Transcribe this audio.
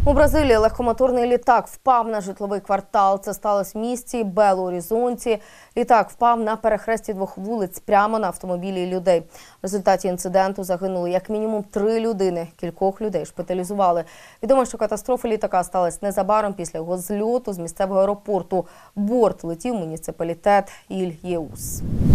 У Бразилії легкомоторний літак впав на житловий квартал. Це сталося в місті Белу-Орізонті. Літак впав на перехресті двох вулиць прямо на автомобілі людей. В результаті інциденту загинули як мінімум 3 людини. Кількох людей шпиталізували. Відомо, що катастрофа літака сталася незабаром після його зльоту з місцевого аеропорту. Борт летів в муніципалітет Ільєус.